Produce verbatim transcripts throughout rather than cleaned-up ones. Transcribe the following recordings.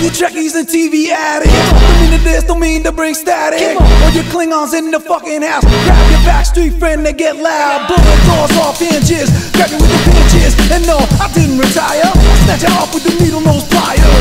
you Trekkies and T V addicts, don't mean to this, don't mean to bring static. All you Klingons in the fucking house, grab your backstreet friend, they get loud. Blowing doors off hinges, grab you with the pinches. And no, I didn't retire, I snatch you off with the needle nose pliers.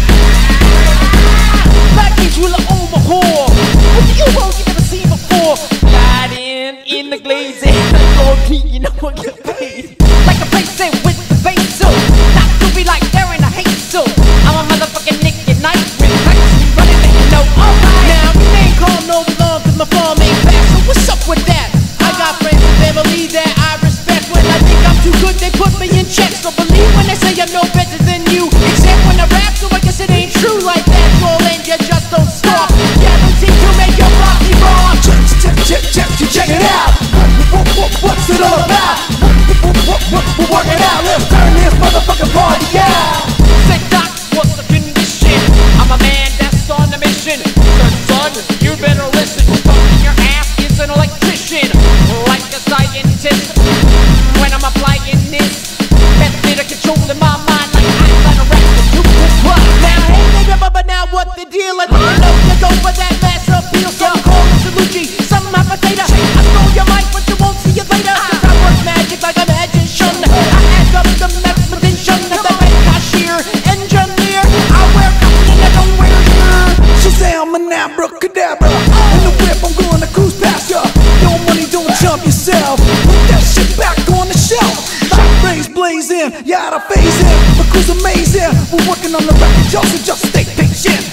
Black means you look overhaul. What the U-boat you never seen before? Riding in the glaze and the Lord King, you know what get paid. Like a place with the face so not to be like there in a hate so I'm a motherfucking Nick at night with lights and running and you know alright. Now we ain't call no alarm cause my farm ain't fast. So what's up with that? I got friends and family that I respect. When I think I'm too good they put me in check. So believe when they say I'm no better than you, except when I rap, so I guess it ain't true like that. Troll and you just don't stop. Guaranteed to make your body raw. Check, check, check, check, check, check it out. What, what, what's it all about? What, what, we're working out. Let's turn this motherfucking party out. Say doc, what's the condition? I'm a man that's on a mission. So son, you better listen. Fucking your ass is an electrician, like a scientist. When I'm applying this method of controlling my mind, like I'm on a record. You can plug. Now hey nigga, but now what the deal? I didn't know you go for that mass appeal. So I'm calling Salucci, some have a data. I stole your mic, but you won't see it later. Cause I work magic like a magician. I add up the mathematician, the bank cashier, engineer. I wear cotton and I don't wear gear. She say I'm an abracadabra. In the whip, I'm going to cruise past ya. No money, don't jump yourself. Put that shit back on the shelf. Shot rays blazing, you gotta phase in. The crew's amazing. We're working on the record, y'all, so just stay patient.